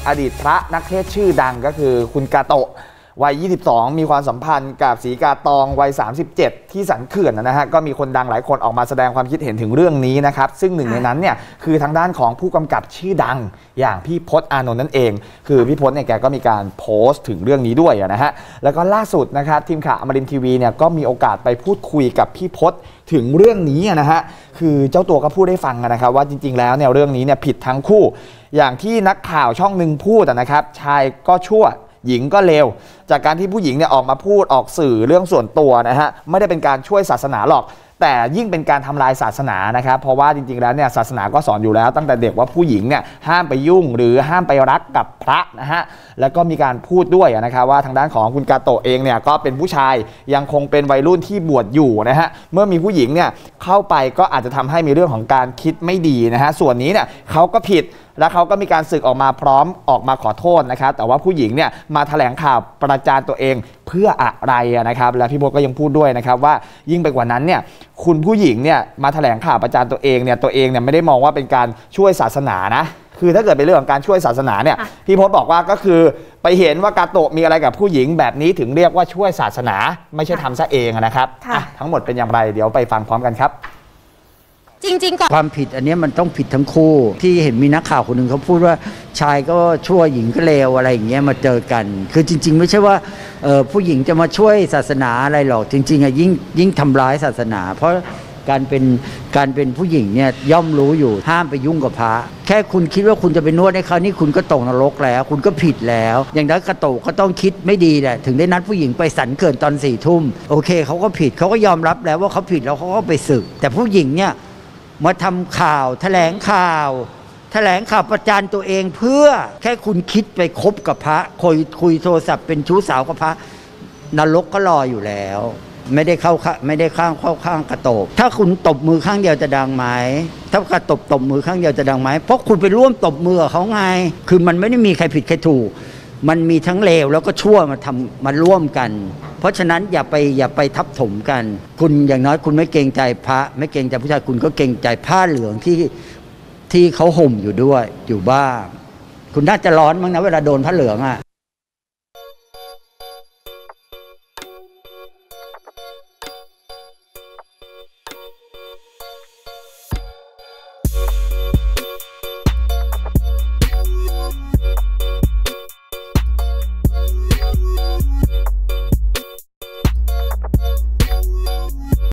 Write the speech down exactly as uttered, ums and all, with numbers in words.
อดีตพระนักเทศชื่อดังก็คือคุณกาโตะวัยยี่สิบสองมีความสัมพันธ์กับศรีกาตองวัยสามสิบเจ็ดที่สันเขื่อนนะฮะก็มีคนดังหลายคนออกมาแสดงความคิดเห็นถึงเรื่องนี้นะครับซึ่งหนึ่งในนั้นเนี่ยคือทางด้านของผู้กำกับชื่อดังอย่างพี่พจน์อานนท์นั่นเองคือพี่พจน์เนี่ยแกก็มีการโพสต์ถึงเรื่องนี้ด้วยนะฮะแล้วก็ล่าสุดนะครับทีมข่าวอมรินทร์ทีวีเนี่ยก็มีโอกาสไปพูดคุยกับพี่พจน์ถึงเรื่องนี้นะฮะคือเจ้าตัวก็พูดได้ฟังนะครับว่าจริงๆแล้วเนี่ยเรื่องนี้เนี่ยผิดทั้งคู่อย่างที่นักข่าวช่องหนึ่งพูดนะครับชายก็ชั่วหญิงก็เลวจากการที่ผู้หญิงเนี่ยออกมาพูดออกสื่อเรื่องส่วนตัวนะฮะไม่ได้เป็นการช่วยศาสนาหรอกแต่ยิ่งเป็นการทำลายศาสนานะครับเพราะว่าจริงๆแล้วเนี่ยศาสนาก็สอนอยู่แล้วตั้งแต่เด็กว่าผู้หญิงเนี่ยห้ามไปยุ่งหรือห้ามไปรักกับพระนะฮะแล้วก็มีการพูดด้วยนะครับว่าทางด้านของคุณกาโตะเองเนี่ยก็เป็นผู้ชายยังคงเป็นวัยรุ่นที่บวชอยู่นะฮะเมื่อมีผู้หญิงเนี่ยเข้าไปก็อาจจะทำให้มีเรื่องของการคิดไม่ดีนะฮะส่วนนี้เนี่ยเขาก็ผิดแล้วเขาก็มีการสึกออกมาพร้อมออกมาขอโทษนะครับแต่ว่าผู้หญิงเนี่ยมาแถลงข่าวประจานตัวเองเพื่ออะไรนะครับและพี่พจน์ก็ยังพูดด้วยนะครับว่ายิ่งไปกว่านั้นเนี่ยคุณผู้หญิงเนี่ยมาแถลงข่าวประจานตัวเองเนี่ยตัวเองเนี่ยไม่ได้มองว่าเป็นการช่วยศาสนานะคือถ้าเกิดเป็นเรื่องของการช่วยศาสนาเนี่ยพี่พจน์บอกว่าก็คือไปเห็นว่ากาโตะมีอะไรกับผู้หญิงแบบนี้ถึงเรียกว่าช่วยศาสนาไม่ใช่ทำซะเองนะครับทั้งหมดเป็นอย่างไรเดี๋ยวไปฟังพร้อมกันครับจริงๆก่อนความผิดอันนี้มันต้องผิดทั้งคู่ที่เห็นมีนักข่าวคนหนึ่งเขาพูดว่าชายก็ชั่วหญิงก็เลวอะไรอย่างเงี้ยมาเจอกันคือจริงๆไม่ใช่ว่าผู้หญิงจะมาช่วยศาสนาอะไรหรอกจริงๆอ่ะยิ่งยิ่งทำร้ายศาสนาเพราะการเป็นการเป็นผู้หญิงเนี่ยย่อมรู้อยู่ห้ามไปยุ่งกับพระแค่คุณคิดว่าคุณจะไปนวดให้เขานี่คุณก็ตกนรกแล้วคุณก็ผิดแล้วอย่างนั้นกาโตะก็ต้องคิดไม่ดีแหละถึงได้นัดผู้หญิงไปสันเขื่อนตอนสี่ทุ่มโอเคเขาก็ผิดเขาก็ยอมรับแล้วว่าเขาผิดแล้วเขาก็ไปสึกแต่ผู้หญิงเนี่ยมาทำข่าวแถลงข่าวแถลงข่าวประจานตัวเองเพื่อแค่คุณคิดไปคบกับพระคุยคุยโทรศัพท์เป็นชู้สาวกับพระนรกก็รออยู่แล้วไม่ได้เข้าไม่ได้ข้างเข้าข้างกระโตกถ้าคุณตบมือข้างเดียวจะดังไหมถ้ากระตบตบมือข้างเดียวจะดังไหมเพราะคุณไปร่วมตบมือกับเขาไงคือมันไม่ได้มีใครผิดใครถูกมันมีทั้งเลวแล้วก็ชั่วมาทำมาร่วมกันเพราะฉะนั้นอย่าไปอย่าไปทับถมกันคุณอย่างน้อยคุณไม่เกรงใจพระไม่เกรงใจผู้ชายคุณก็เกรงใจผ้าเหลืองที่ที่เขาห่มอยู่ด้วยอยู่บ้างคุณน่าจะร้อนมั้งนะเวลาโดนผ้าเหลืองอ่ะ